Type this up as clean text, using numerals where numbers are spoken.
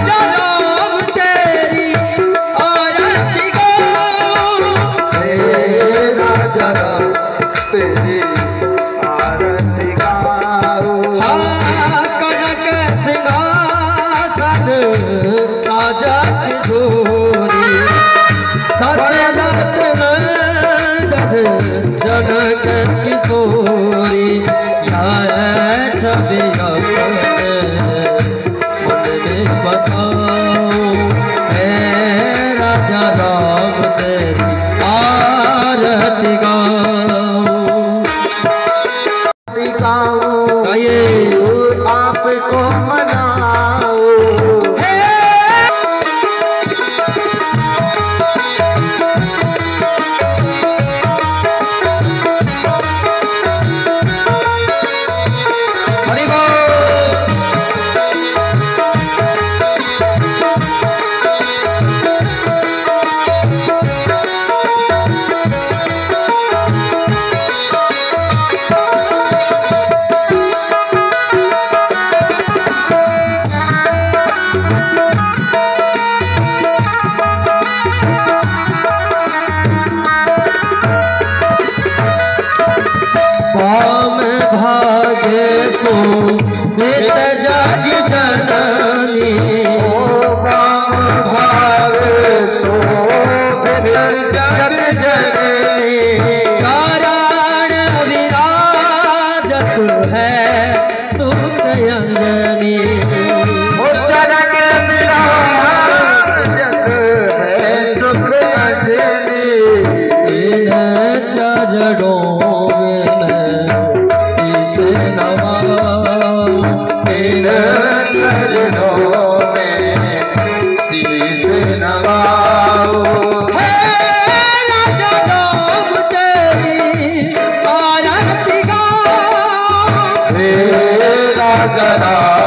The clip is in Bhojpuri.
जनक किशोरी छवि मन में बसाओ है राजा राम तेरी आरती गाओ आपको मनाओ भागे सो हित जग जननी भागे सो हित जग जननी चारण विराजत है सुख अंजनी चरण विराजत है सुख अंजनी इन चरणों राजा